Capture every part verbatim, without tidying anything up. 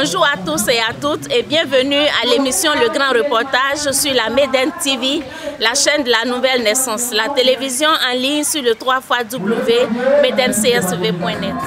Bonjour à tous et à toutes et bienvenue à l'émission Le Grand Reportage sur la Médène T V, la chaîne de la nouvelle naissance, la télévision en ligne sur le w w w point médène c s v point net.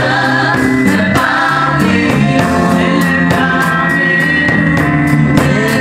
Yeah.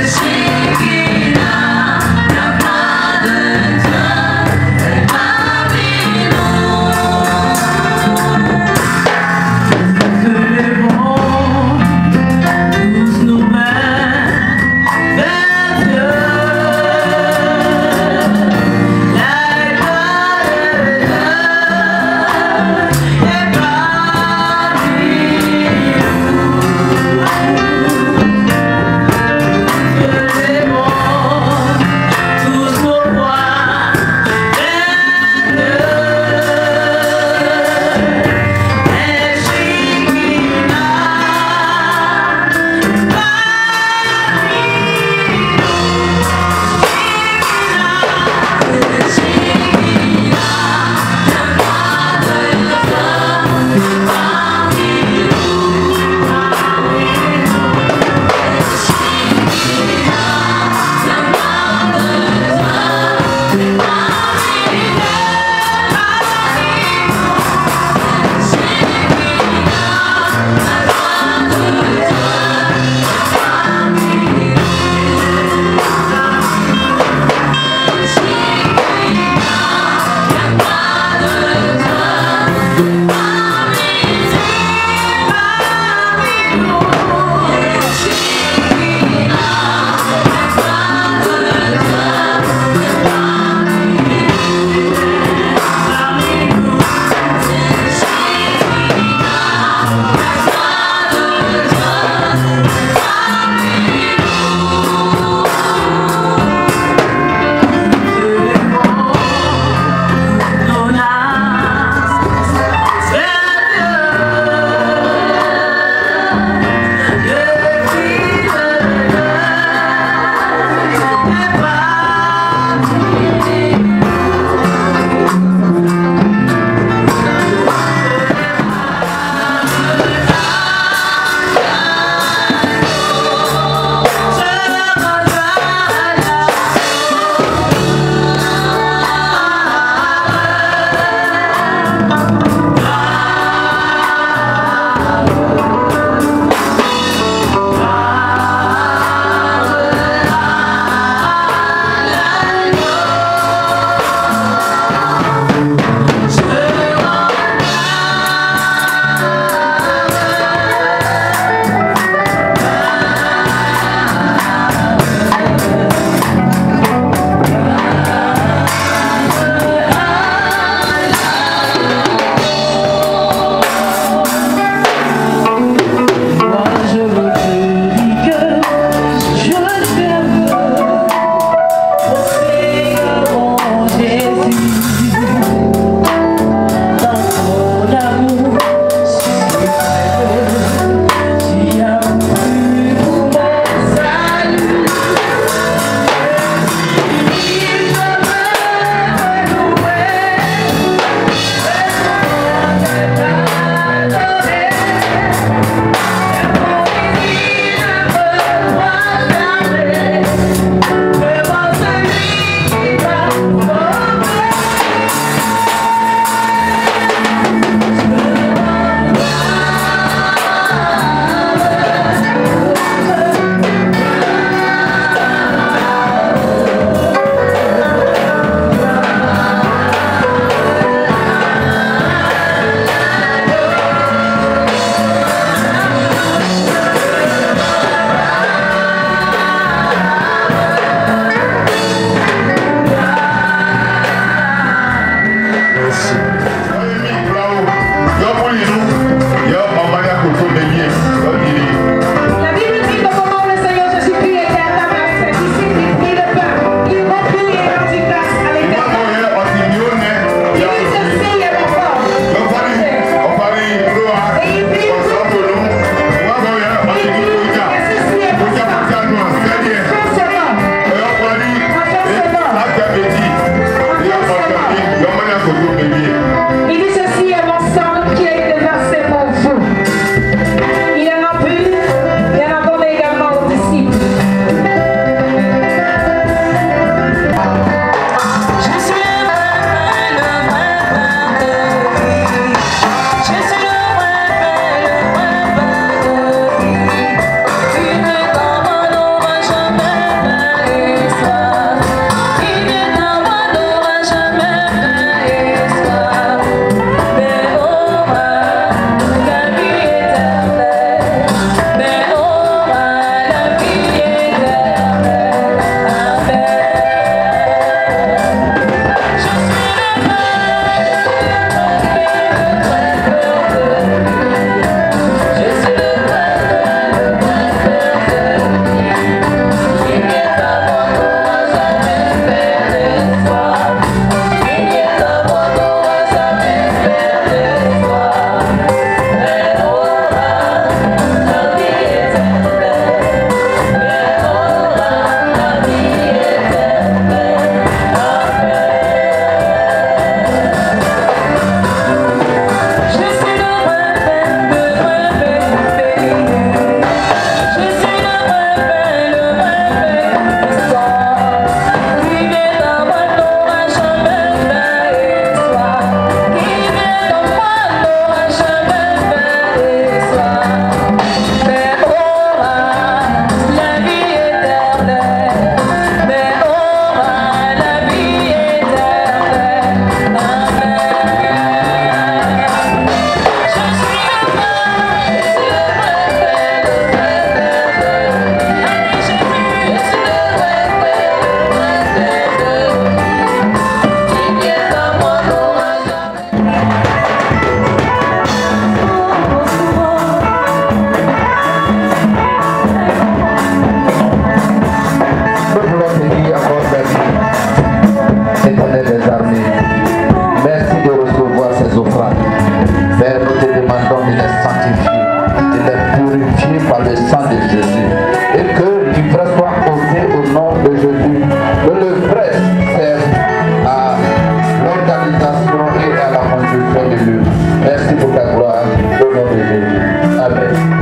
pour ta gloire, au nom de Jésus. Amen.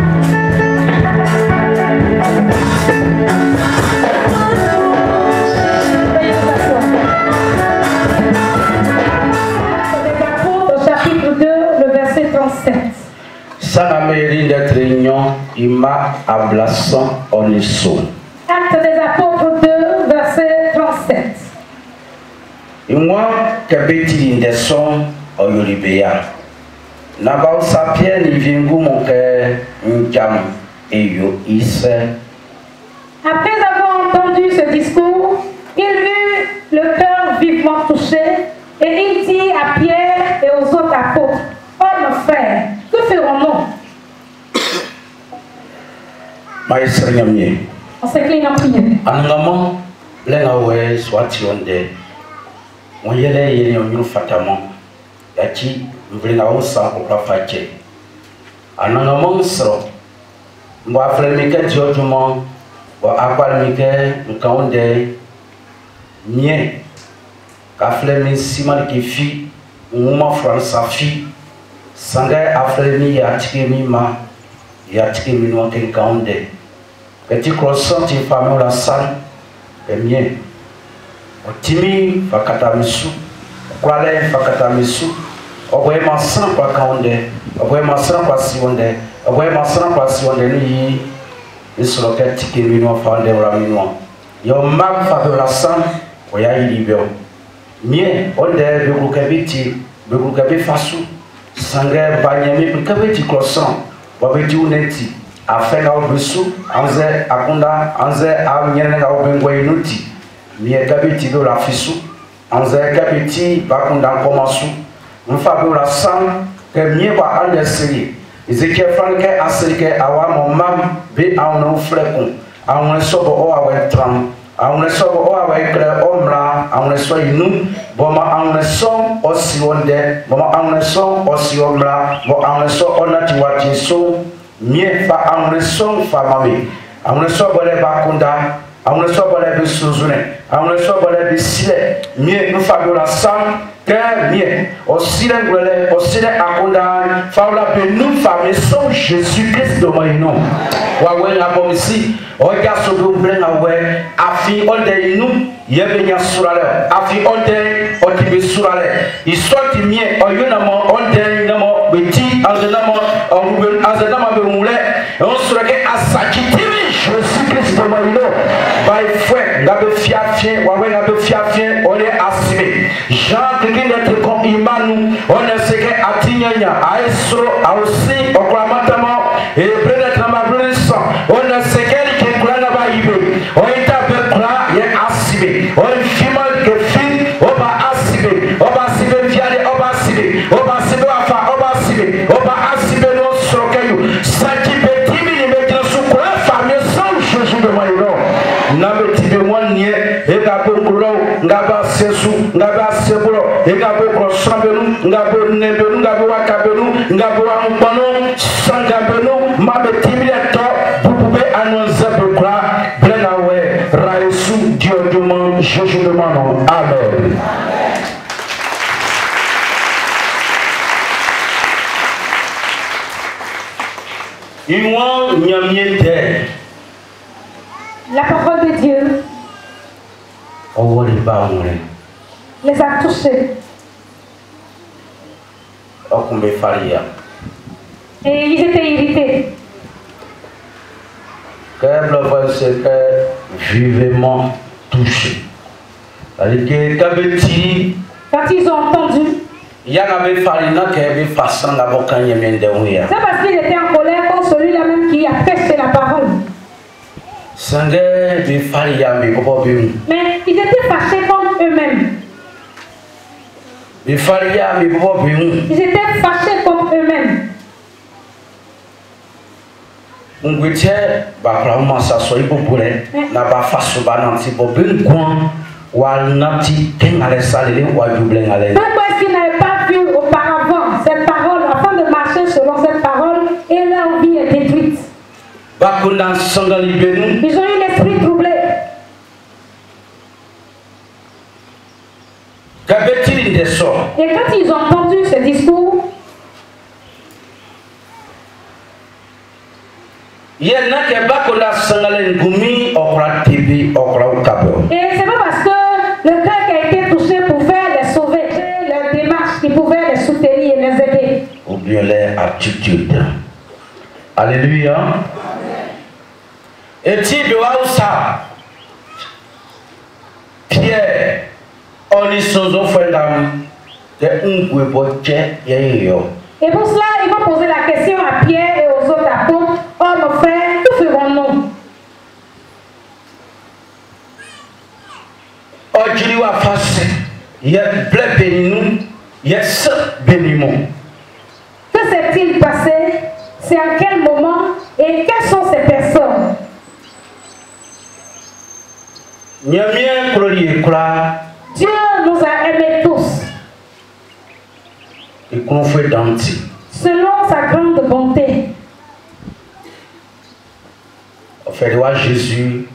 Sanameri d'être réunion, il m'a ablassant en isso. Actes des apôtres deux, verset trente-sept. Et moi, que bêtis d'indeson, au Yoribéa. Nabao sapien, il vient vous mon cœur, un jam, et yo, il sait. Après avoir entendu ce discours, il eut le cœur vivement touché et il dit à Pierre et aux autres apôtres, hommes frères, que ferons-nous? On s'incline en prière. Anangamo, l'engawe soit tionde. On y est, il y a un fatament. Yaki, nous voulons ça pour la fâcher. Anangamo sera. Moi, frère Mikel, Diodjuman, moi, Aqual Mikel, nous caonde, mien, Kaflemi Siman qui fit, Mouma France a fit, Sangay Aflemi Yatikemi Ma, Yatikemi Noaken Kaonde. Petit croissant, il famille la salle, et mien. Otimi, Fakatamisu, Kwale, Fakatamisu, Oboye Massan, Pakaonde, Oboye Massan, Pasionde, Oboye Massan, Pasionde, lui, il se loquet, Tikemi Noa, Fande, Raminoa. Yo mag Fabio la salle, Oya Ilibio. Mien, Onde, Begoukabiti, Begoukabi Fassou, Sangay, Banyami, Bekabiti croissant, Babeti Uneti. Afin au dessous, Anze Akunda, Anze Amyenga au Bengoinuti, Mie Kabiti de la Fissou, Anze Kabiti, Bakunda Komasu, Mfabio la Sang, que Mie va en essayer. Ezekiel Franke, Aselke, Awa, mon mam, B. Aounou Flecon, Aouné Sobo Oawe Tram, Aouné Sobo Oawe Kle Omla, Aouné Soyinou, Boma Aouné Son, Osionde, Boma Aouné Son, Osiomla, Boma Aouné Son, Onatiwati So. Mie fa amune son fa mami amune so bole bakunda amune so bole bi suzune amune so bole bi sile mie nu fa la sam que mie o sile ngwele o sile akunda fa la be nu fa me son Jésus Christ de mon nom wa we la bomisi o ja so do brenga we afi onde nu yebe nya surale afi onde o ti be surale i sorti mie o yuna mo onde namo beti azana mo o azana mo on sera que à Sakitimi, Jésus Christ de Maïno, by fouet, n'abe fiafien, ouaoué n'abe fiafien, on est assimé. Jean, quelqu'un d'être comme Imanu, on est ce que Atignania, Aïsro, Aossi, Oklamatamo, et Brenet Namabrunson, on est ce qu'elle qui est coulé là-bas, on est à peu près, il est assimé. On est fimal que fil, on va assimé, on va assimé, viale, on va assimé, on va assimé, on va assimé, on va assimé, non, sur le caillou. Nabe tibe wanye ega bongolo ngaba sesu ngaba sebulo ega bongolo sambelu ngaba nebelu ngaba wakabelu ngaba wampano sangabelu mabe tibe to bubube annonce bekla blenawe raisu dioduma Jésus de mano. Amen. Iwan nyamiete. La parole de Dieu les a touchés. Et ils étaient irrités. Vivement touchés. Quand ils ont entendu, c'est parce qu'ils étaient en colère contre celui-là même qui a prêché la parole. Mais ils étaient fâchés contre eux-mêmes. Ils étaient fâchés contre eux-mêmes. Pourquoi est-ce qu'ils n'avaient pas vu auparavant cette parole afin de marcher selon cette parole et leur vie est détruite? Ils ont eu l'esprit troublé. Et quand ils ont entendu ce discours, Et c'est pas parce que le cœur qui a été touché pouvait les sauver, leur démarche, qui pouvait les soutenir et les aider. Ou bien leur attitude. Alléluia. Et tu dois ça. Pierre, on est sans offrande. Et pour cela, il va poser la question à Pierre et aux autres apôtres. Oh nos frères, que ferons-nous? Oh, tu dois face. Il y a plein béni, il y a ce béniment. Que s'est-il passé? C'est à quel moment? Et quelles sont ces personnes? Dieu nous a aimés tous. Selon sa grande bonté. Jésus,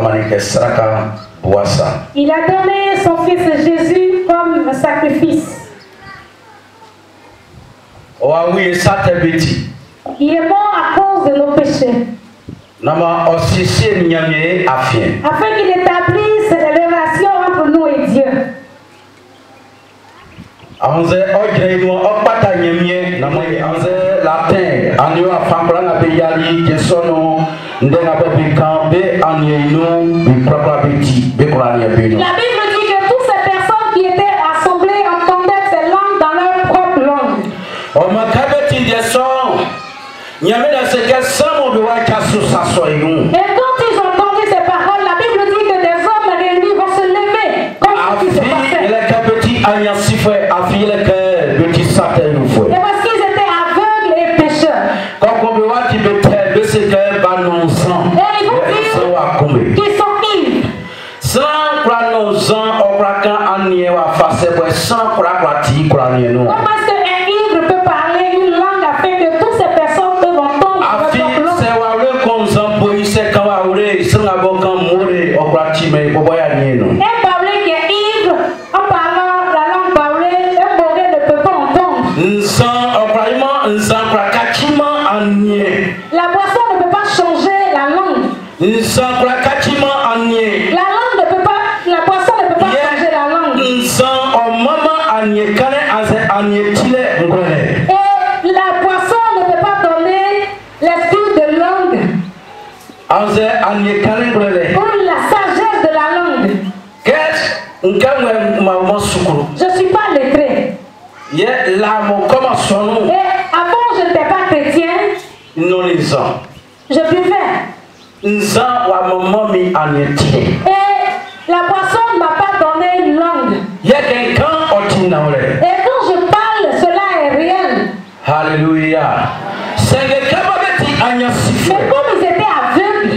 il a donné son fils Jésus comme un sacrifice. Il est mort à cause de nos péchés. Afin qu'il établisse les relations entre nous et Dieu. La Bible dit que toutes ces personnes qui étaient assemblées entendaient ces langues dans leur propre langue. Et quand ils ont entendu ces paroles, la Bible dit que des hommes réunis vont se lever comme ce qui se passait. Et parce qu'ils étaient aveugles et pécheurs. Et ils vont dire qu'ils sont ivres. Comment est-ce qu'un ivre peut parler une langue afin que toutes ces personnes peuvent entendre leur langue? Un baoulé qui est ivre, en parlant la langue baoulée, un baoulé ne peut pas entendre. La boisson ne peut pas changer la langue. La langue ne peut pas, la boisson ne peut pas changer la langue. Et la boisson ne peut pas donner l'esprit de langue ou la sagesse de la langue. Je ne suis pas lettré. Et avant je n'étais pas chrétien. Je buvais. Et la boisson ne m'a pas donné une langue. Et quand je parle, cela est réel. Alléluia. Mais comme ils étaient aveugles,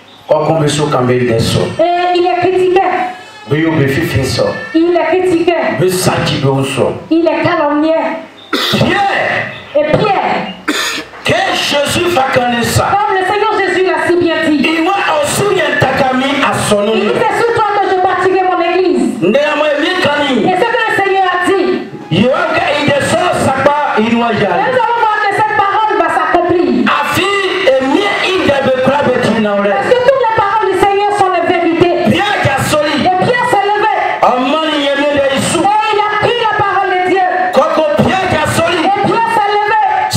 et il les critiquait. Il les critiquait. Il les calomniait. Et Pierre, que Jésus va connaître ça. Comme le Seigneur Jésus l'a si bien dit. Il dit, c'est sur toi que je bâtirai mon église. Et ce que le Seigneur a dit. Nous allons voir que cette parole va s'accomplir. Parce que toutes les paroles du Seigneur sont les vérités. Et Pierre s'est levé. Et il a pris la parole de Dieu. Et Pierre s'est levé.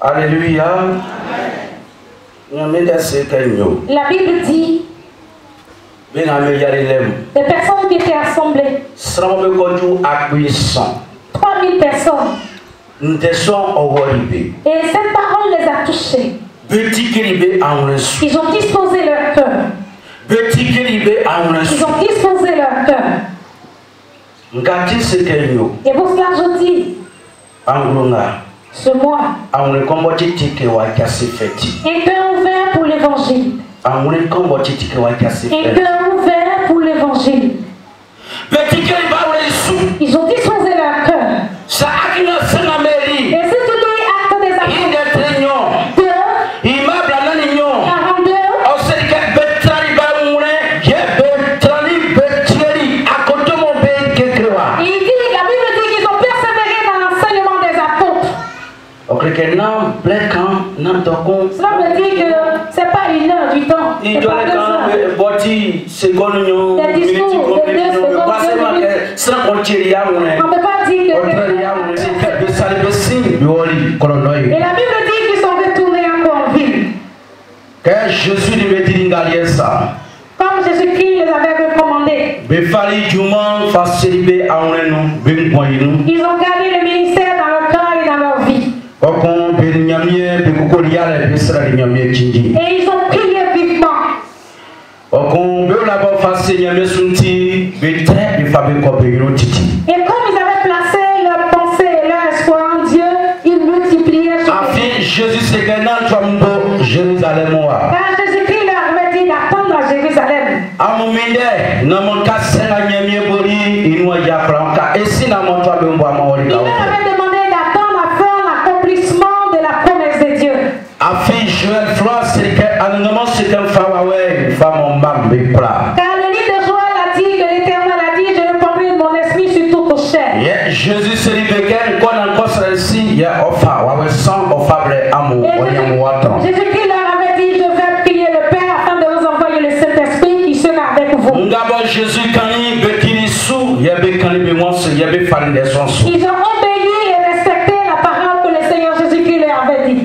Alléluia. La Bible dit les personnes qui étaient assemblées, trois mille personnes. Et cette parole les a touchés. Ils ont disposé leur cœur. Ils ont disposé leur cœur. Et pour cela je dis, ce mois, un cœur ouvert pour l'évangile. Un cœur ouvert pour l'évangile. Ils ont disposé leur cœur. Et si tu lis Actes des Apôtres deux, quarante-deux, il dit, la Bible dit qu'ils ont persévéré dans l'enseignement des apôtres. Cela veut dire que ce n'est pas une heure du temps. C'est pas deux heures. Des discours de deux secondes. On ne peut pas dire que... Et la Bible dit qu'ils sont retournés encore en ville. Comme Jésus-Christ les avait recommandé. Ils ont gardé le ministère dans leur cœur et dans leur vie. Et ils ont prié vivement. Et comme ils avaient placé leur pensée et leur espoir en Dieu, ils multipliaient ce Car Jésus-Christ leur avait dit d'attendre à Jérusalem. Il leur avait demandé d'attendre à faire l'accomplissement de la promesse de Dieu. Car le livre de Joël a dit que l'Éternel a dit, je répandrai de mon esprit sur toute chair. Jésus se dit Jésus-Christ leur avait dit, je vais prier le Père afin de vous envoyer le Saint-Esprit qui sera avec vous. Ils ont obéi et respecté la parole que le Seigneur Jésus-Christ leur avait dit.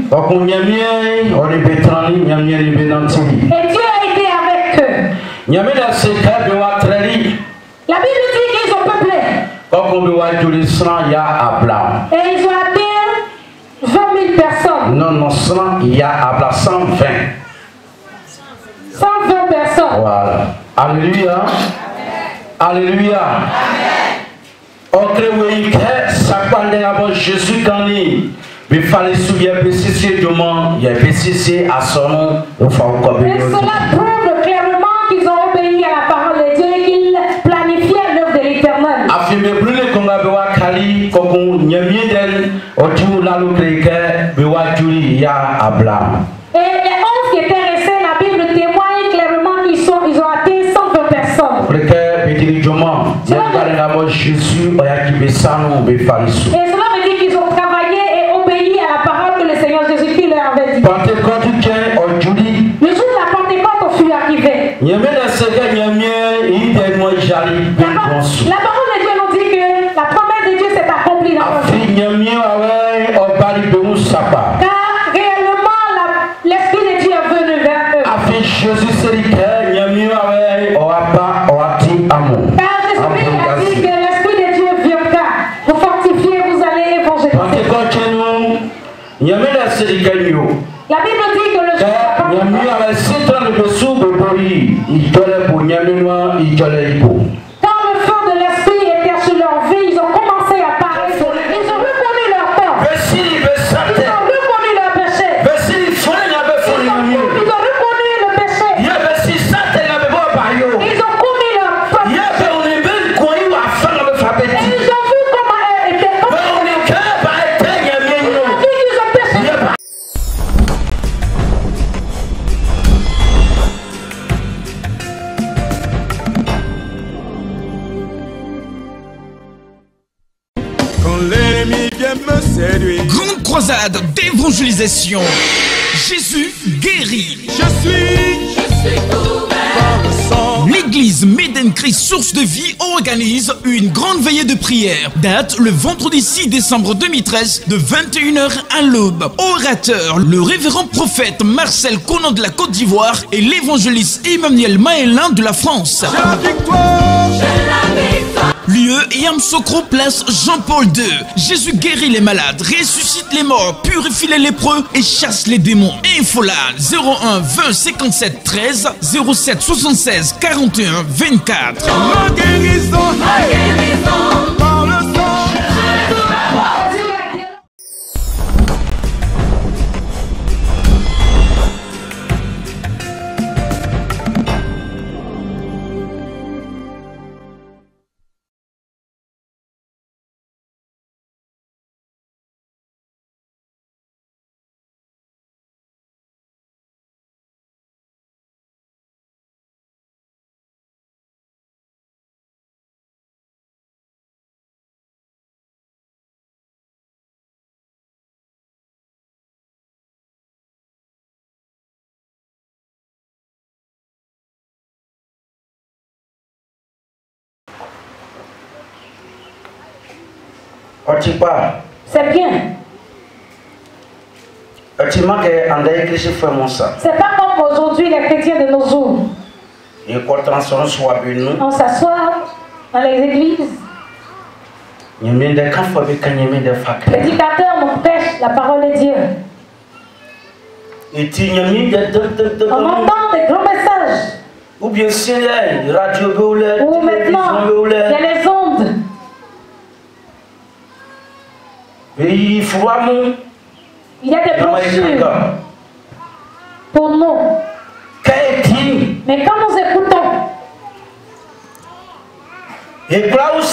Et Dieu a été avec eux. La Bible dit qu'ils ont peuplé. Et ils ont atteint vingt mille personnes. Non, non, il y a à cent vingt. cent vingt personnes. Voilà. Alléluia. Alléluia. Jésus quand il fallait souvenir de ce moment, il y a bécissé à son nom. Et cela prouve clairement qu'ils ont obéi à la parole de Dieu et qu'ils planifiaient l'œuvre de l'Éternel. Et les onze qui étaient restés, la Bible témoigne clairement qu'ils sont, ils ont atteint cent vingt personnes. Et cela veut dire qu'ils ont travaillé et obéi à la parole que le Seigneur Jésus-Christ leur avait dit. Le jour de la Pentecôte fut arrivé. La, la parole de Dieu nous dit que la promesse de Dieu s'est accomplie dans notre vie. Car réellement, l'Esprit de Dieu est venu vers eux. Car Jésus-Christ a dit que l'Esprit de Dieu viendra vous fortifier, vous allez évangéliser. La Bible dit que le jour quand le feu de l'Esprit était sur leur vie, ils ont commencé à parler. Ils ont reconnu leur peur. Ils ont reconnu leur péché. Ils ont, ils ont reconnu le péché. Ils ont commis leur peur. Et ils ont vu comment elle était. Ils ont vu qu'ils ont péché. Grande croisade d'évangélisation. Jésus guérit. Je suis, je suis couvert par le sang. L'église Méden Christ Source de Vie organise une grande veillée de prière. Date le vendredi six décembre deux mille treize de vingt et une heures à l'aube. Orateur, le révérend prophète Marcel Conan de la Côte d'Ivoire et l'évangéliste Emmanuel Maélin de la France. J'ai la victoire. J'ai la victoire. Lieu Yamsokro, place Jean-Paul deux. Jésus guérit les malades, ressuscite les morts, purifie les lépreux et chasse les démons. Infola zéro un vingt cinquante-sept treize zéro sept soixante-seize quarante et un vingt-quatre. Ma guérison, ma guérison par le sang. C'est bien. C'est pas comme aujourd'hui les chrétiens de nos jours. On s'assoit dans les églises. Le prédicateur nous prêche la parole de Dieu. On entend des grands messages. Ou bien c'est la radio, ou maintenant il y a les ondes. Il y a des brochures pour nous. Mais quand nous écoutons, on ne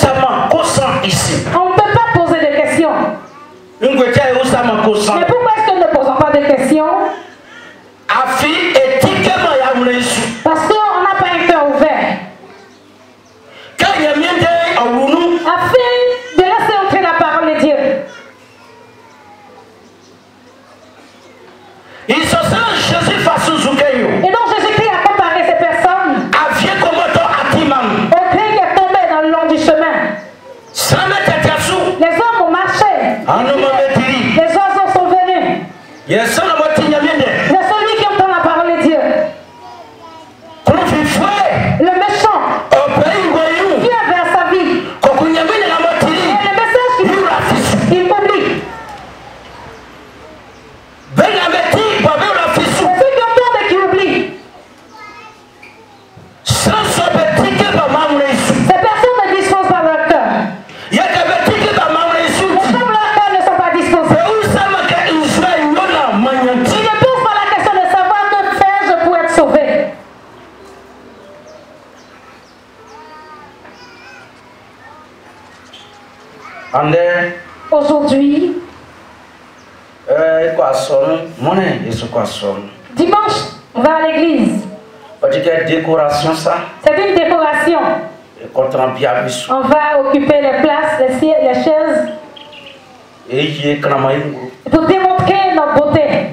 peut pas poser de questions. Mais pourquoi est-ce que nous ne posons pas de questions? Parce qu'on n'a pas un cœur ouvert. Afin de laisser entrer la parole de Dieu. Et donc Jésus-Christ a comparé ces personnes au train qui est tombé dans le long du chemin. Les hommes ont marché. Les oiseaux sont venus. C'est celui qui entend la parole de Dieu. Le méchant vient vers sa vie. Et le message qu'il il oublie. Aujourd'hui, dimanche, on va à l'église. C'est une décoration. On va occuper les places, les, les chaises, pour démontrer notre beauté.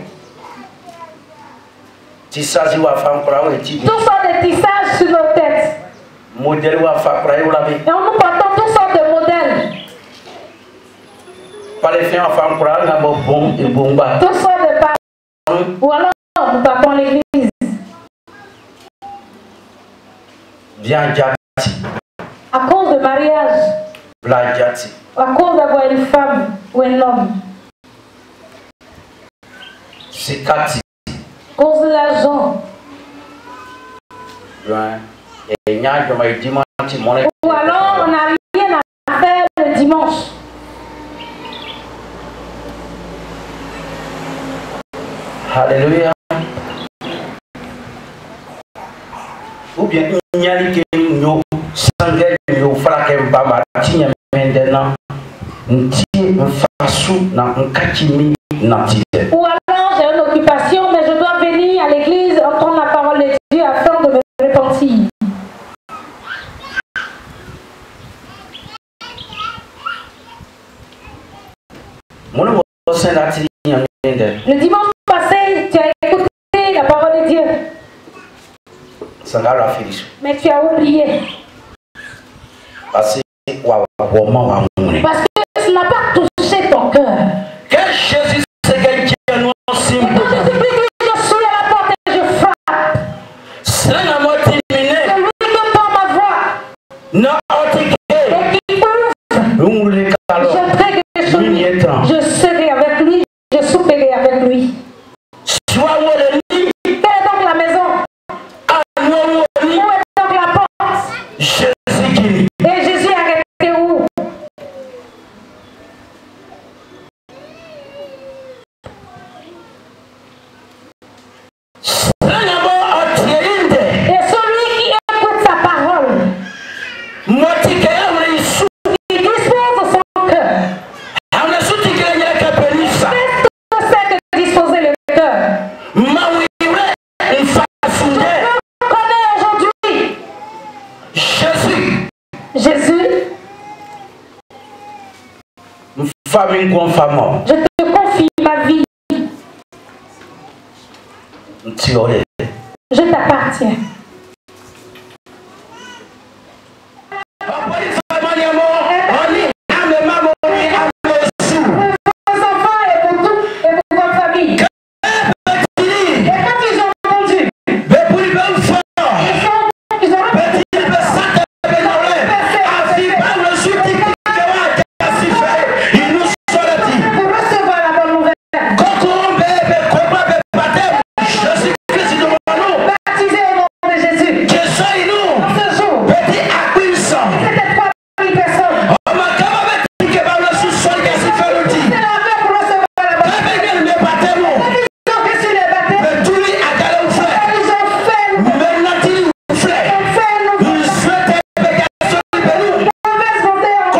Tout ça des tissages sur nos têtes. Et on nous portons toutes sortes de modèles. Toutes sortes de parents. Ou alors nous partons à l'église. À cause de mariage. À cause d'avoir une femme ou un homme. À cause de l'argent. Ou alors on n'a rien à faire le dimanche. Alléluia. Ou bien il y a des gens qui sont ou alors j'ai une occupation, mais je dois venir à l'église entendre la parole de Dieu afin de me repentir. Le dimanche passé, tu as écouté la parole de Dieu. Mais tu as oublié. Parce que ça n'a pas touché ton cœur. Que Jésus c'est quelqu'un de simple. Et quand Jésus dit je suis à la porte et je frappe, c'est lui qui porte ma voix non, et qui ouvre, je prie que sur lui, je serai avec lui, je souperai avec lui. Quelle est donc la maison? Où est donc la porte? Et Jésus est arrêté où? Et celui qui écoute sa parole, qui dispose son cœur. Qu'est-ce que c'est que disposer le cœur? Je connais aujourd'hui Jésus. Je te confie ma vie. Je t'appartiens. Vos enfants et pour tout et pour votre famille. Et quand ils ont entendu, ils sont, ils ont pour recevoir la bonne nouvelle. Baptisé au nom de Jésus. En ce jour, c'était trois mille personnes. C'est la main pour recevoir la bonne nouvelle. Ils ont reçu les baptêmes. Ils ont fait nous. Ils ont fait nous. Mauvaise volonté en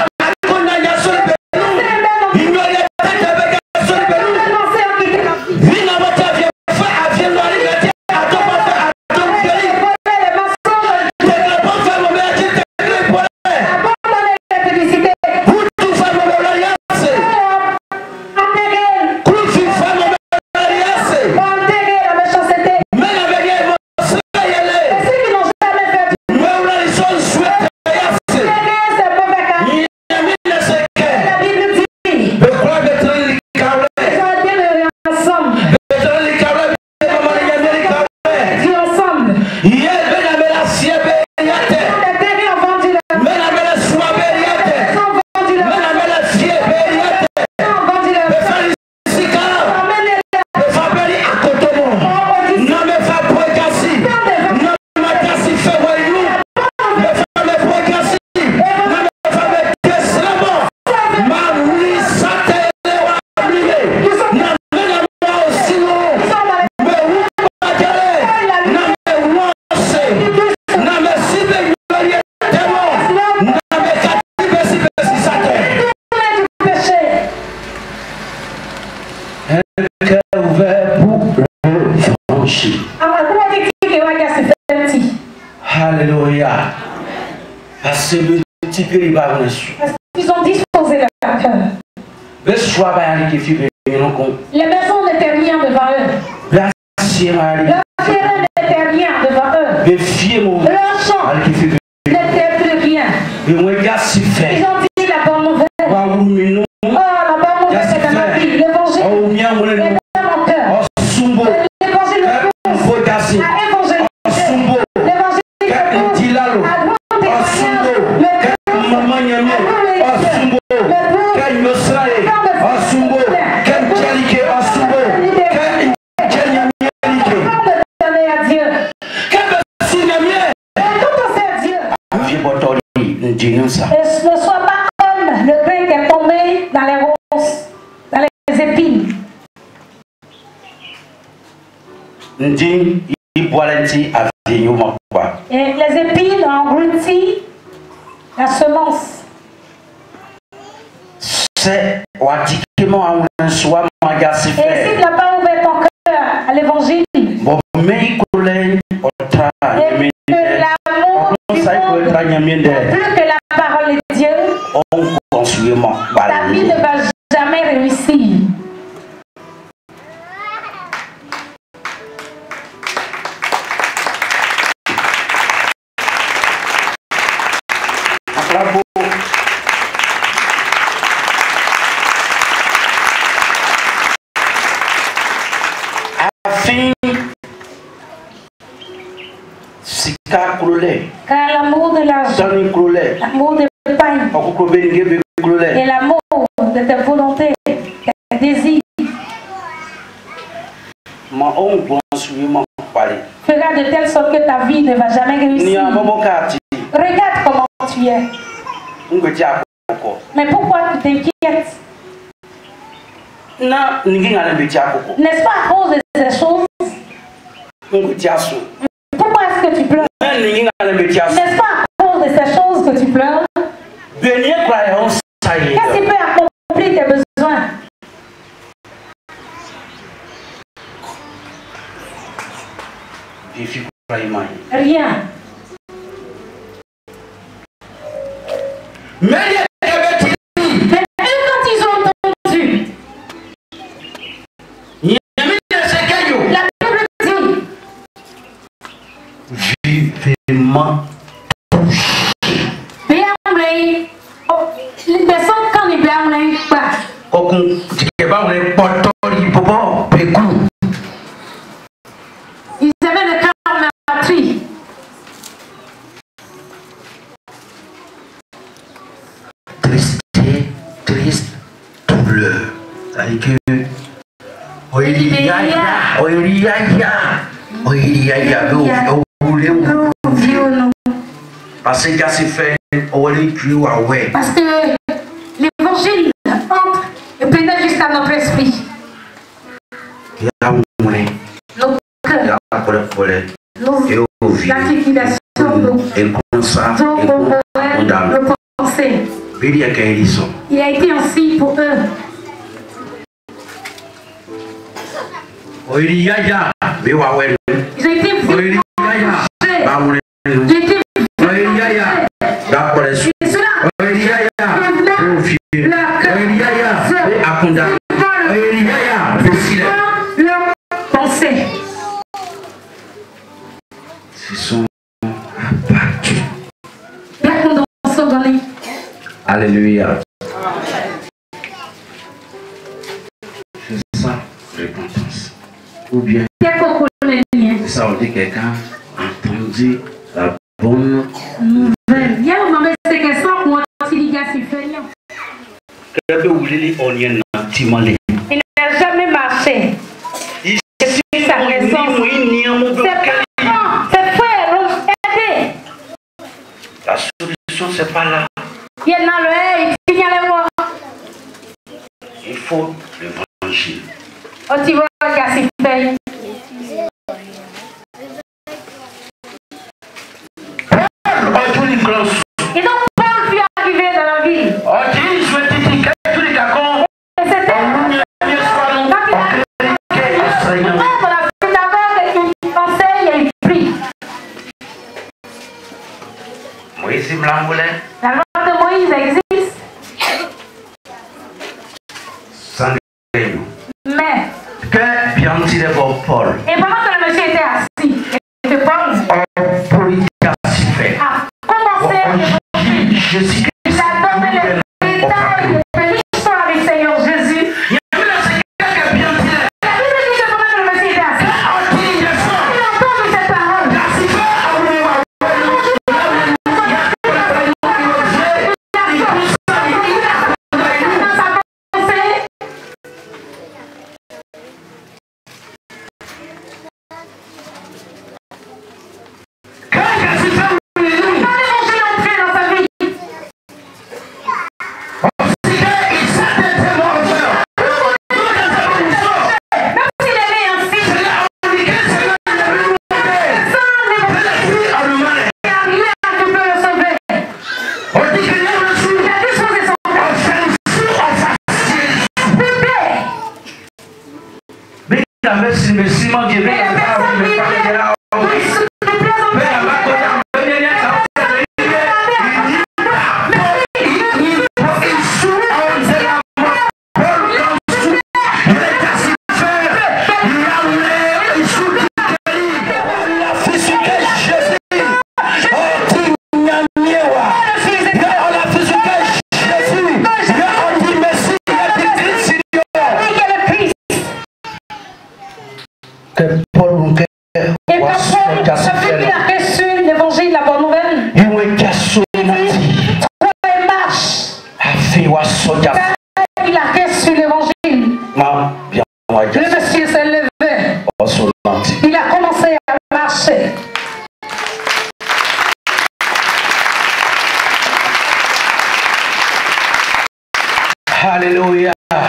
Alléluia. Parce que le petit peu il va venir. Parce qu'ils ont disposé leur cœur. Les maisons n'étaient rien devant eux. Leur terrain n'était rien devant eux. Leur champ n'était plus rien. Ils ont dit la bonne nouvelle. Oh, la bonne nouvelle c'est dans ma vie. L'évangile est dans mon cœur. L'évangile me pousse à évangéliser. L'évangile me pousse à grand témoignage. Et ne sois pas comme le grain qui est tombé dans les ronces, dans les épines. Et les épines ont englouti la semence. Et si tu n'as pas ouvert ton cœur à l'évangile, et que l'amour du monde, plus que la parole de Dieu, ta vie ne va jamais réussir. fin sika kulole. Car l'amour de l'argent, Sani kulole. l'amour de pain Okuko benige be kulole. et l'amour de tes volontés, tes désirs, Ma on bon suivi ma parler. fera de telle sorte que ta vie ne va jamais Ni réussir. a bobo kati. Regarde comment tu es. Ngwe ti akoko. Mais pourquoi tu t'inquiètes? Na ningi ngale be ti akoko. N'est-ce pas à cause de ces choses? Ngwe ti aso. Pourquoi est-ce que tu pleures? Na ningi ngale be ti aso. N'est-ce pas à cause de ces choses que tu pleures? Benye kwa on saye. Qu'est-ce qui peut accomplir tes besoins? Défi kwa imani. Rien. Mais Mais eux, quand ils ont entendu, la Bible dit, vivement Béamley, oh, les personnes quand ils Béamley, bah, kokun tikeba wole potori popo peku ils avaient le cœur meurtri. triste triste douleur c'est-à-dire que oyiriya oyiriya oyiriya do oule Dieu, parce que c'est fait oyiri puis ouais parce que l'évangile entre et pénètre jusqu'à notre esprit. ya mune Nos cœurs, ya pole pole nos et au vie articulations, nos et comme ça nos et comme nos pensées. il y a qu'un sont Il a été ainsi pour eux. oyiriya ya be wa we Ils ont été oyiriya ya ba mune Ils ont été oyiriya ya da pole et cela, oyiriya ya o fi oyiriya ya be akunda oyiriya ya be sile leurs pensées. se sont abattus. La condamnation donnée. Alléluia. C'est ça, repentance. Ou bien, Quel qu'on connaît bien. c'est ça, on dit quelqu'un a entendu la bonne Nouvelle. Il y a un moment, c'est que ça, on a dit, gars, c'est feignant. Il n'a jamais marché. C'est sa raison. Ses parents, ses frères l'ont aidé. La solution, c'est pas là. Il y en a le haie, il y a le roi. Il faut l'évangile. Oh, tu vois, gars, c'est feignant. Et donc, Paul fut arrivé dans la ville. Et c'était dans la synagogue, il enseigne et il prie. Moïse Mlamboulin, La loi de Moïse existe, sans réunion. mais, Que bien tiré pour Paul. et pendant que le monsieur était assis, et que Paul Politique fait. a commencé à l'évangile, Jésus il a donné les détails de l'histoire du Seigneur Jésus. La Bible dit que pendant que le monsieur était assis, il a entendu cette parole. Dans sa pensée, Que Le monsieur s'est levé. Il a commencé à marcher. Alléluia.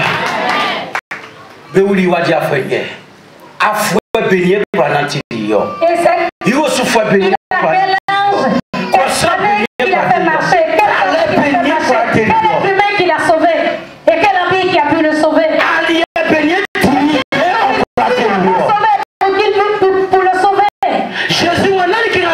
Beuli wadia fenye. Afwe benye kwa nantiyo. Et c'est il a quel ange qui a fait marcher? Quel ange qui a fait marcher? Quel être humain qui l'a sauvé? Et quel ami qui a pu le sauver? Pour le sauver. Jésus m'a dit qu'il a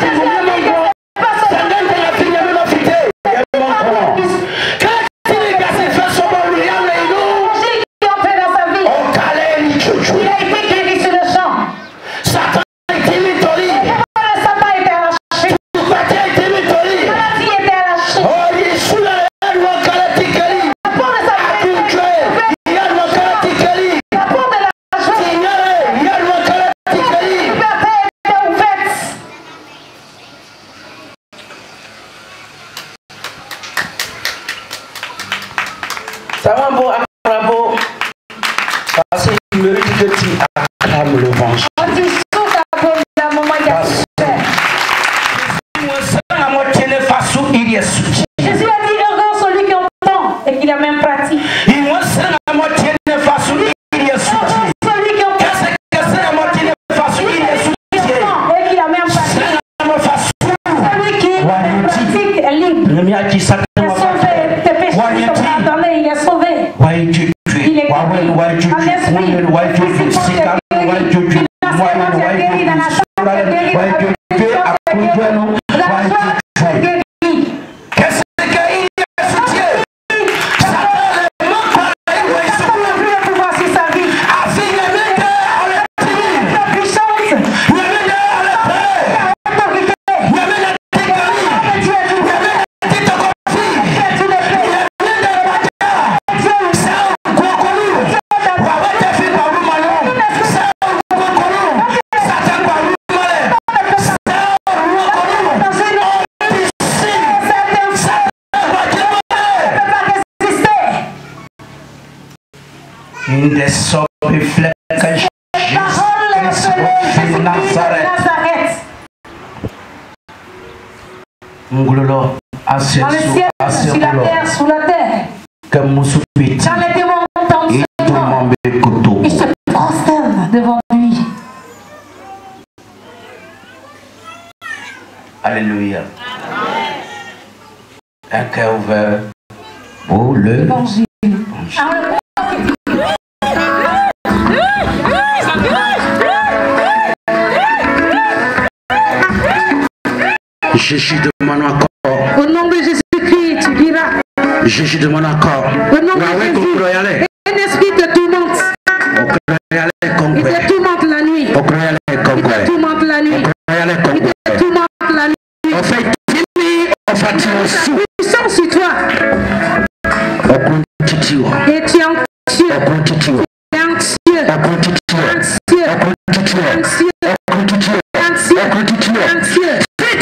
Jésus a dit regarde celui qui entend et qui la même pratique. Regarde celui qui entend et qui la même pratique. Celui qui pratique est libre. Il est sauvé. Tes péchés sont pardonnés. Il est sauvé. Il est guéri. En esprit. Physiquement, il est guéri. Dans la chambre, il est guéri. des sortes de flèches de Nazareth. Ngulolo, dans le ciel, sur la terre, sous la terre. Dans les démons entendent ce nom. Ils se prosternent devant lui. Alléluia. Un cœur ouvert pour le Évangile. Jésus demande encore. Au nom de Jésus-Christ, tu diras. Jésus demande encore. Au nom de Jésus, un esprit te tourmente. Il te tourmente la nuit. Il te tourmente la nuit. Il te tourmente la nuit. On fait timide, on fait timide. Ils sont sur toi. Et tu es anxieux. Tu es anxieux. Anxieux. Anxieux. Anxieux. Anxieux.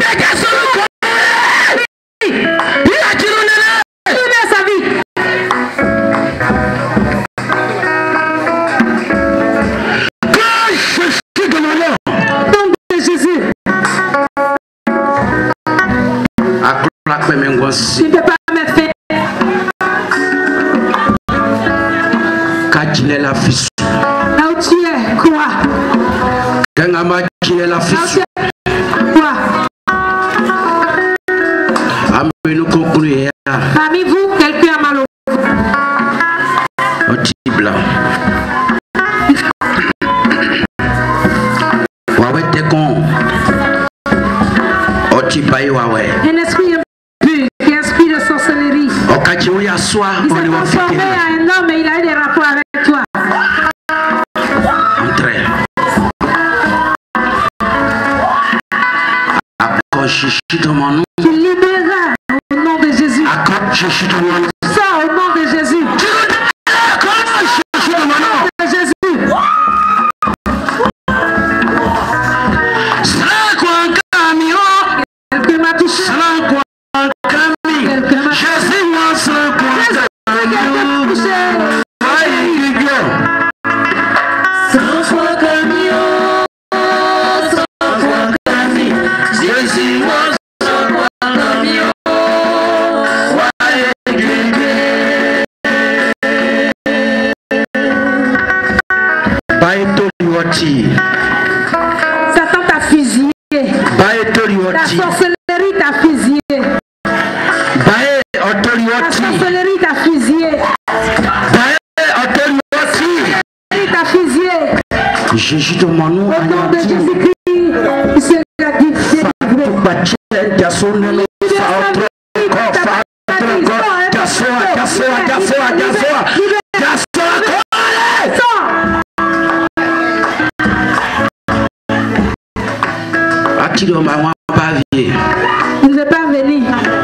Tu ne peux pas mettre fait. Quand il est la fissure. Là où tu es, quoi? Quand il est la fissure. Quoi? Parmi vous, quelqu'un a mal au petit blanc. Ouais, t'es con. Un esprit impur, qui est esprit de sorcellerie. Il s'est transformé à un homme et il a eu des rapports avec toi. Entrez. Tu libéreras au nom de Jésus. Sors au nom de Jésus. Au nom de Jésus. Quelqu'un m'a touché. Quelqu'un m'a touché. Satan t'a fusillé. Ta sorcellerie t'a fusillé. Ta sorcellerie t'a fusillé. T'a fusillé. Jésus de mon nom. Au nom de Jésus-Christ, il sera délivré. Il ne veut pas venir.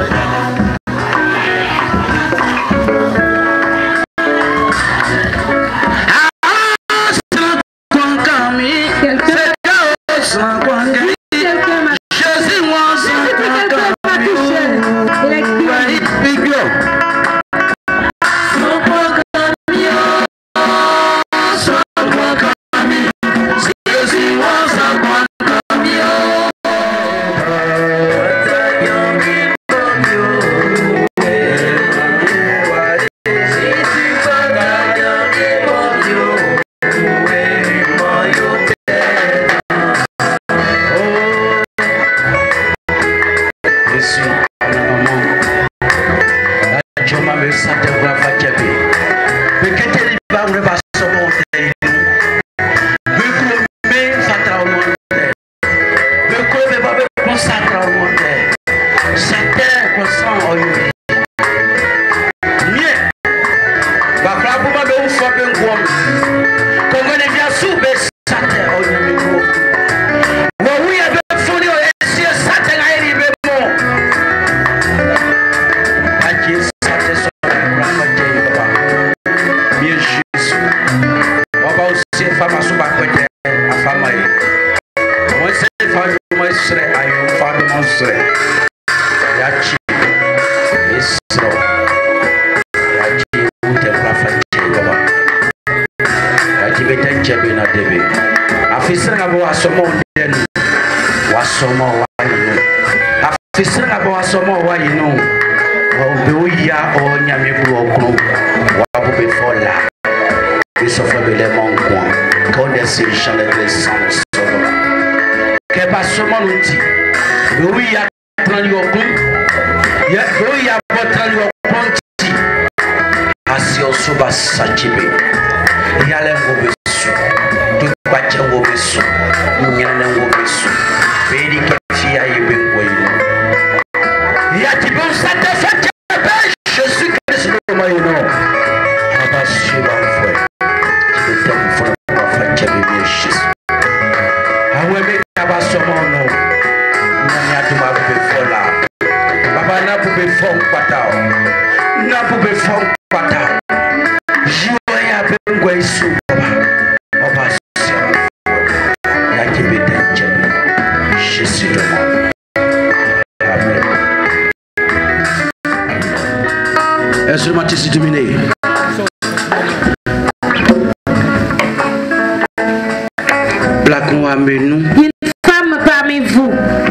Une femme parmi vous.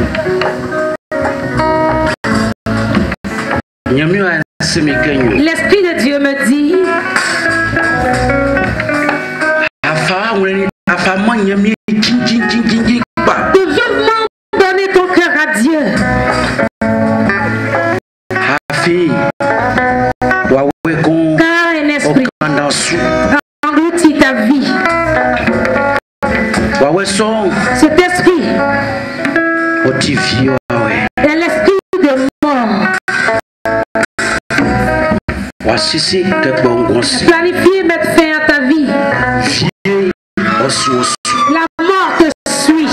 L'Esprit de Dieu me dit de vivement donner ton cœur à Dieu. Car un esprit engloutit ta vie. Cet esprit est l'esprit de mort. Planifier mettre fin à ta vie. La mort te suit.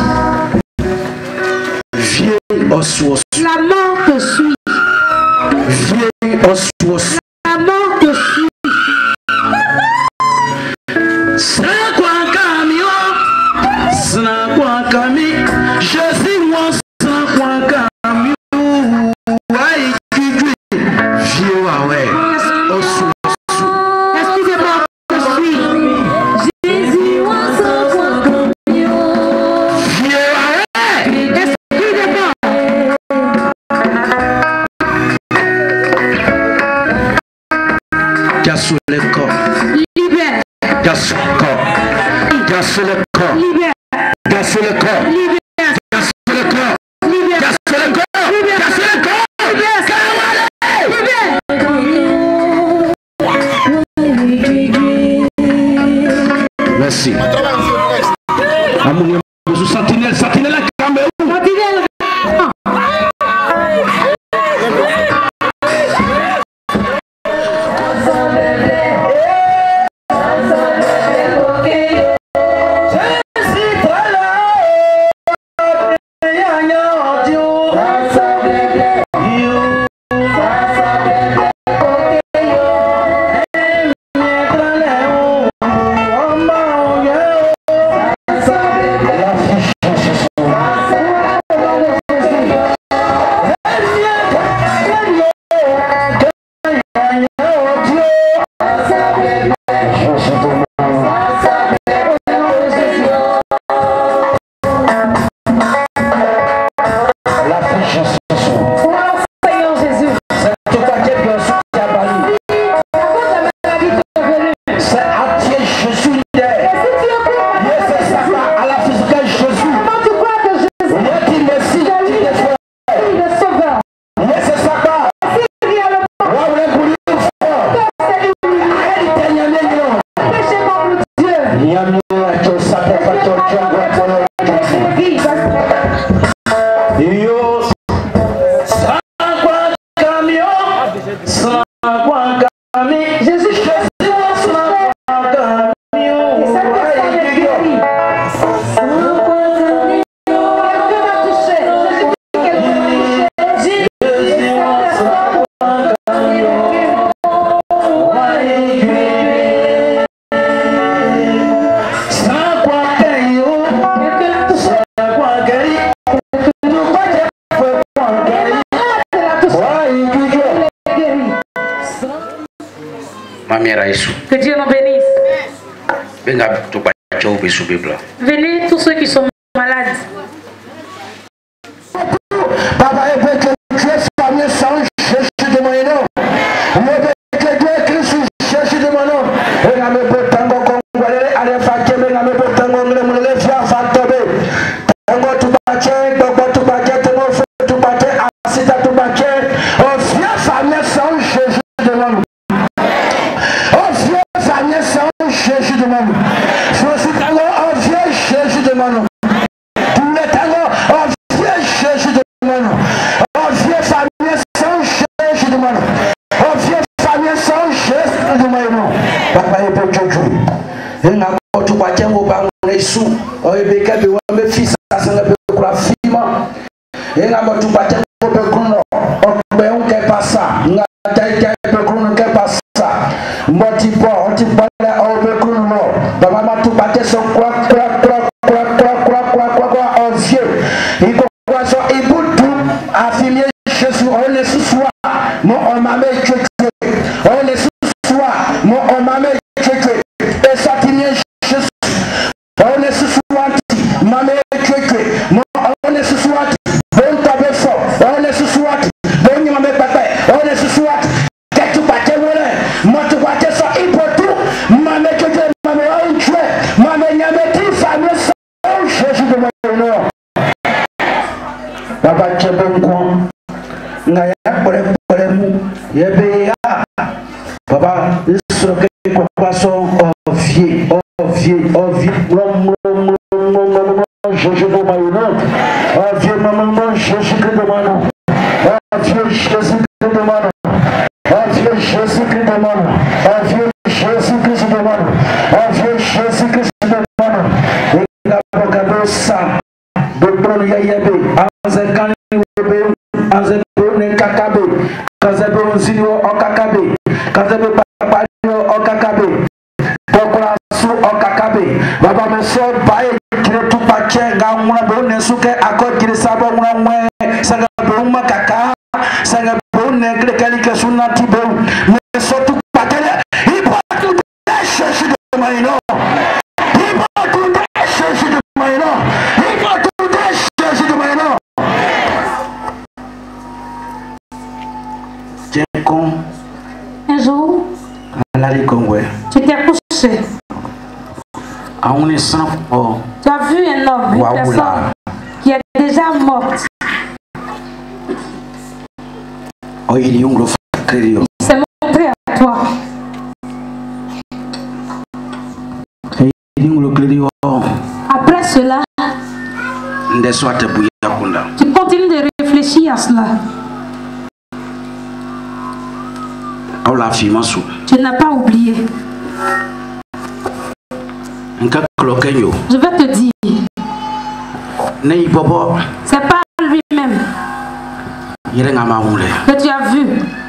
La mort te suit. La mort te suit. Libère. Cassez le corps. Cassez le corps. Cassez le corps. Cassez le corps. Merci. Amour, vous sentinelle, sentinelle la caméra. Sentinelle. Que Dieu nous bénisse. Venez tous ceux qui sont malades. Papa, que Dieu soit mieux sans chercher de mon nom. Que Dieu Christ cherche de mon nom. Et la me peut tango congolais, allez faire que la me peut tango le monde les faire faire tomber. Tango tout baquet, tango tout baquet, tango tout baquet, assita tout baquet. On vient famille sans chercher de mon nom. On vient famille sans chercher de mon nom. Je suis tango, on vient chercher de mon nom. Tous les tangos, on vient chercher de mon nom. On vient famille sans chercher de mon nom. On vient famille sans chercher de mon nom. Papa est pour Dieu. Et n'a pas tout baquet, on va les sous. On est béqué de mes fils, ça c'est le peu pour la fille. Et n'a pas tout baquet, on peut qu'on on peut on qu'est pas ça. N'a pas peut qu'on qu'est pas ça. Moi tu pas, on tu pas là, on peut qu'on non. Papa m'a tout baquet son quoi quoi quoi quoi quoi quoi quoi quoi quoi on vieux. Il quoi ça il bout tout affilié Jésus on est sous soi. Moi on m'a mis que on est sous soi. Moi on m'a mis que et ça tient Jésus. On est sous soi. M'a mis que moi on est sous soi. Bon tabe fort. On est sous soi. Bon y m'a mis papa. On est sous soi. Qu'est-ce que tu baquet voilà. Moi tu baquet ça il peut tout. M'a mis que m'a mis un tué. M'a mis m'a mis famille sans Jésus de mon nom. Papa tu bon coin. Ngaya pole pole mu. Yebe ya. Papa sur que poisson au vieux au vieux au vieux. Jésus de mon nom. Oh Dieu, maman, Jésus de mon nom. Oh Dieu, Jésus de mon nom. Oh Dieu, Jésus de mon nom. Oh Dieu, Jésus de mon nom. Oh Dieu, Jésus de mon nom. Et la proclamation ça. De prendre Yayebe. Anzekani Yebe. Anzekani Kakabe. Kazebe Zinio Okakabe. Kazebe Papadio Okakabe. Pokora Su Okakabe. Baba me so bae. Tout paquet, gamma bonne souke, accord qui sabo moins, saga bruma caca, saga bonne, quelques sous natibou, mais surtout paquet, il va tout chercher de maïno, il va tout chercher de maïno, il va tout chercher de maïno. Tiens, con. Un jour, tu t'es couché. Tu as vu un homme, une personne qui est déjà morte. C'est montré à toi. Après cela, tu continues de réfléchir à cela. Tu n'as pas oublié. Je vais te dire, c'est pas lui-même que tu as vu,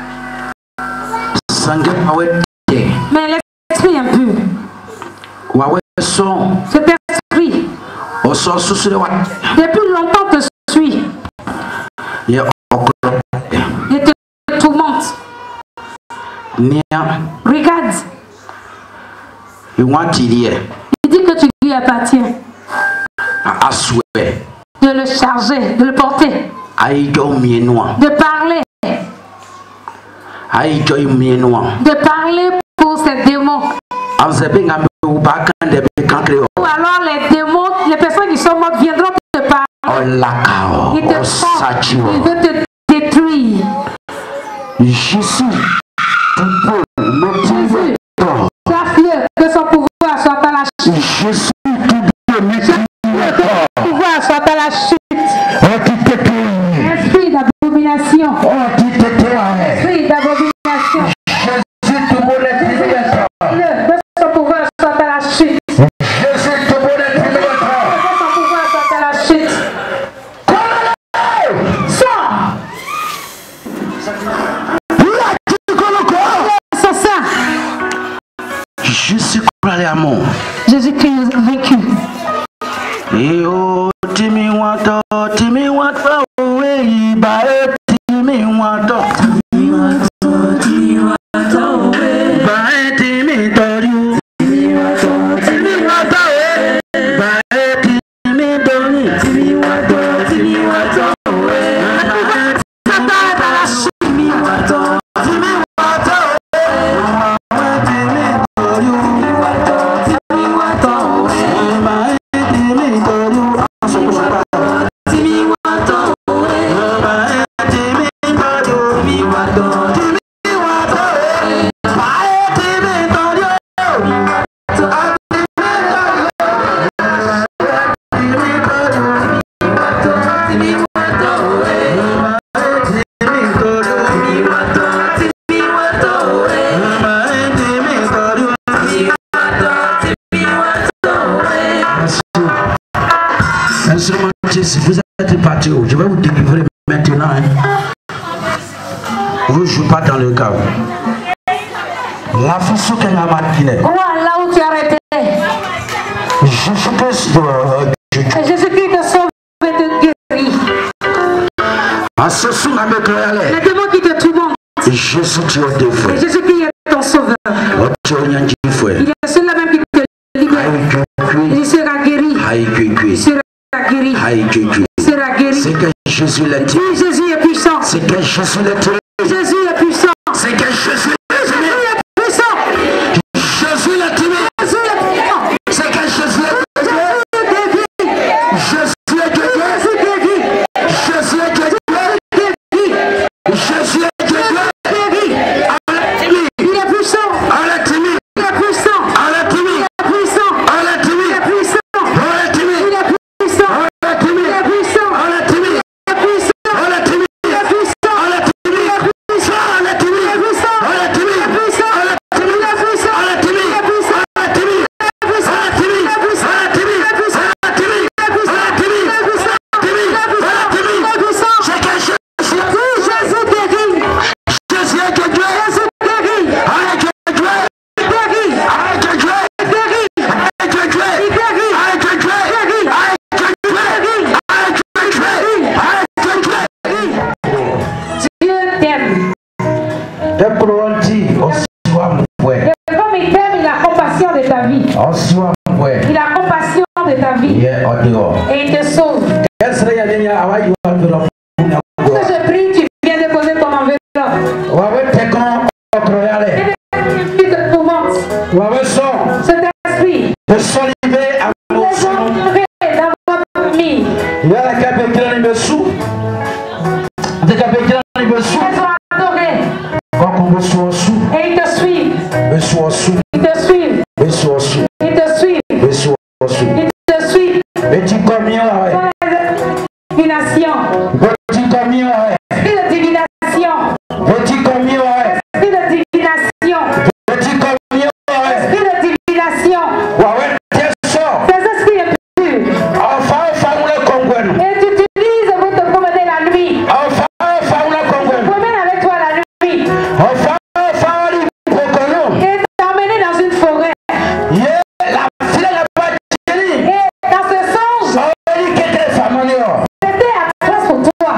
mais l'esprit impur, cet esprit depuis longtemps te suit et te tourmente. Regarde, il dit que tu lui appartiens de le charger, de le porter, de parler, de parler pour ces démons. Ou alors les démons, les personnes qui sont mortes viendront te parler. Ils te portent, ils veulent te détruire. Jésus, chasse-le, que son pouvoir soit à la chute. Jésus, que son pouvoir soit à la chute. Esprit d'abomination. Esprit d'abomination. Que son pouvoir soit à la chute. Que son pouvoir soit à la chute. Sors. C'est ça. Jésus-Christ vaincu. Et oh, Timmy Wato, Timmy Wato, oui, bah, Timmy Wato, Timmy Wato, Timmy Wato, bah, Timmy Toriu, Timmy Wato, Timmy Wato, bah, Timmy Doni, Timmy Wato, Timmy Wato, Timmy Wato, Timmy Wato, vous êtes parti où? Je vais vous délivrer maintenant. Hein. Vous ne jouez pas dans le chaos. La façon qu'elle a matinée. Là où tu as arrêté. Jésus-Christ te Jésus-Christ te sauve et te guérit. Les démons qui te tourmentent. Jésus, tu es défait. Et Jésus-Christ est ton sauveur. Il est celui-là même qui te libère. Il sera guéri. Il sera guéri. Il sera guéri. C'est que Jésus l'a tué. Oui, Jésus est puissant. C'est que Jésus l'a tué. Jésus est puissant. C'est que Jésus l'a tué. Jésus est puissant. Jésus l'a tué. Jésus est puissant. C'est que Jésus l'a tué. Jésus est guéri. Jésus est guéri. Jésus est guéri. Jésus est guéri. Il est puissant. Il est puissant. Il est puissant. Il est puissant. Il est puissant. Il est puissant. Il a compassion de ta vie. Et il te sauve. Que je prie, tu viens déposer ton enveloppe. Et il te tourmente. Cet esprit. Il te suit. Petit combien, ouais. Divination. Petit combien, ouais. Esprit de divination. Petit combien, ouais. Esprit de divination. Petit combien, ouais. Esprit de divination. Ouais, ouais, t'es sort. Ces esprits impurs. Enfin, enfin, on le congrès. Et tu utilises pour te promener la nuit. Enfin, enfin, on le congrès. Promène avec toi la nuit. Enfin, enfin, on le congrès. Et t'emmener dans une forêt. Yeah, la fille n'a pas dit. Et dans ce songe, c'était à place pour toi.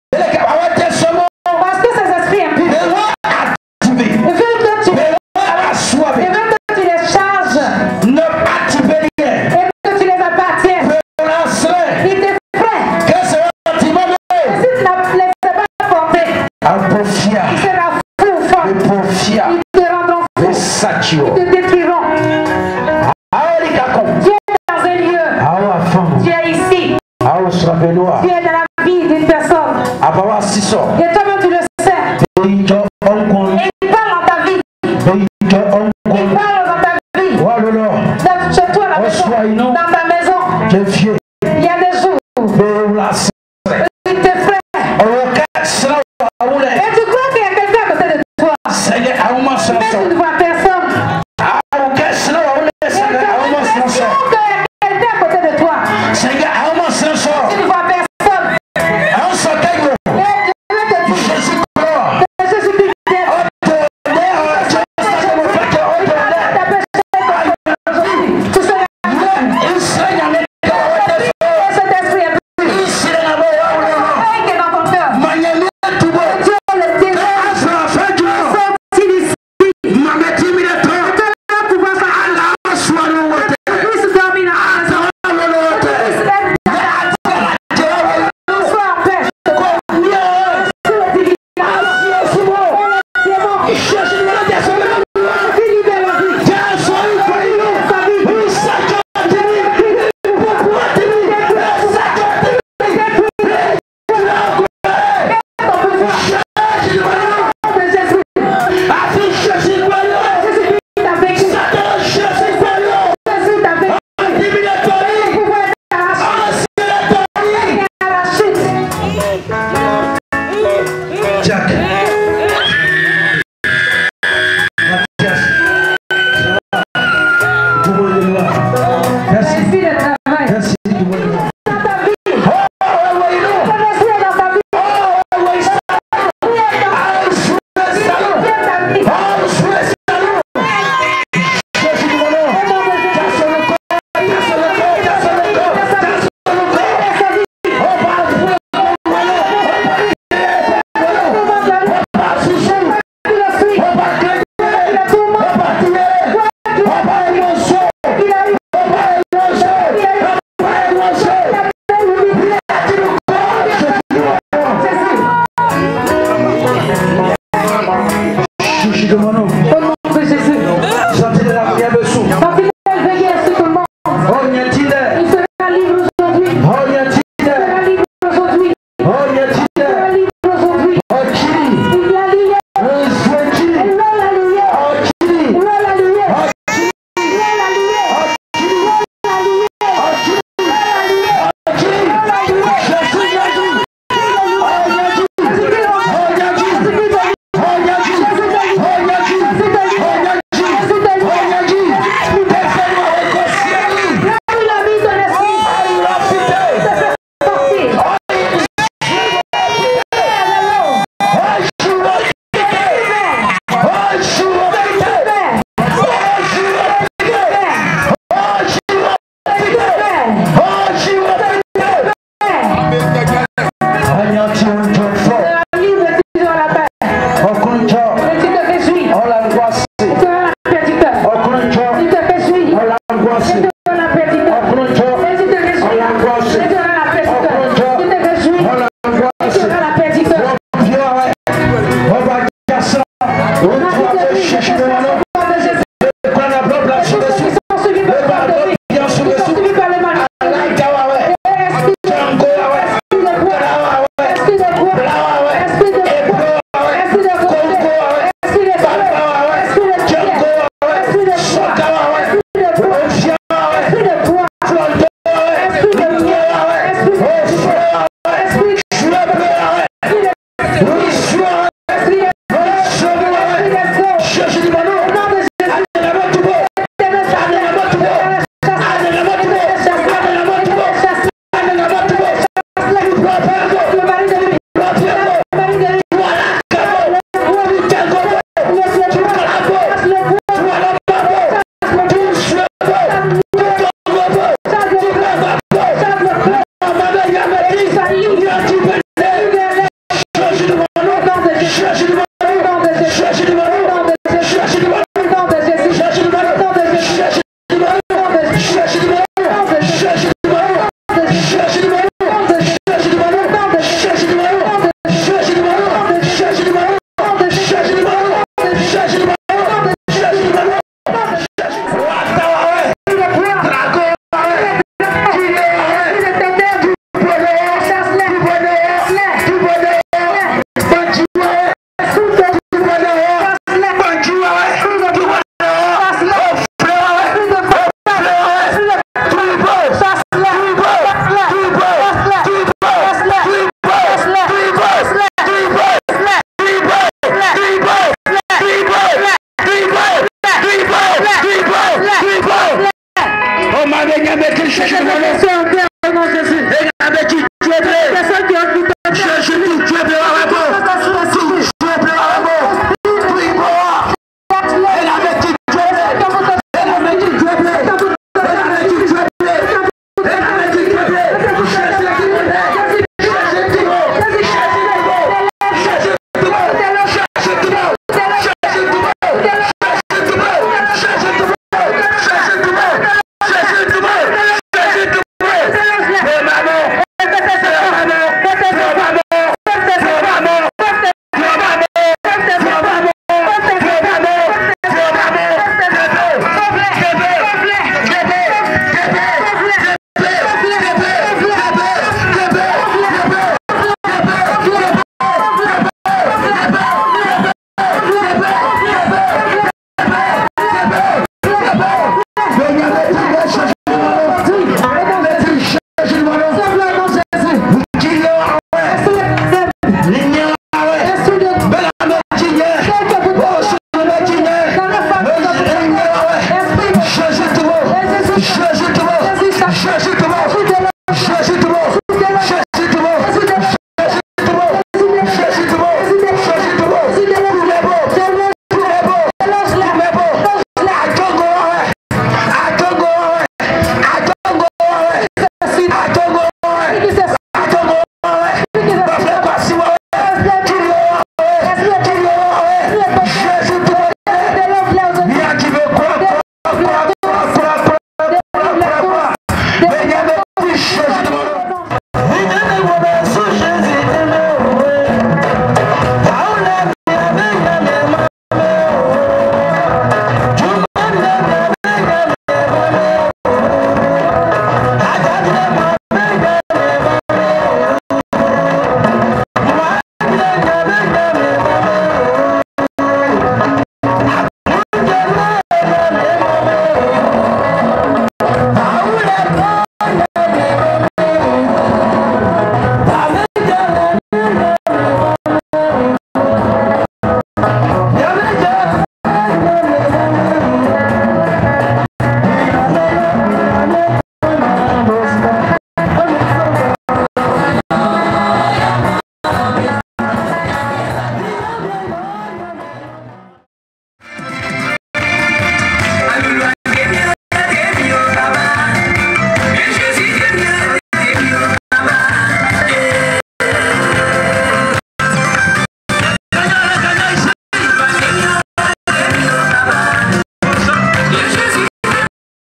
Parce que ces esprits impurs, ils veulent que tu, ils veulent que tu les charges et que tu les appartiennes. Ils t'effraient. Et si tu ne les laisses pas porter, ils seront fous ou forts. Ils te rendront fou. Ils te détruiront. Tu es dans un lieu. Tu es ici. Tu es dans la vie d'une personne. Et toi-même tu le sais. Et il parle dans ta vie. Il parle dans ta vie. Dans, chez toi, à la maison, dans ta maison. Il y a des jours où il t'effraie. Et tu crois qu'il y a quelqu'un à côté de toi. Mais tu ne vois personne. Et tu as l'impression qu'il y a quelqu'un à côté de toi. Tu ne vois personne. Pouvoir ça. Cherche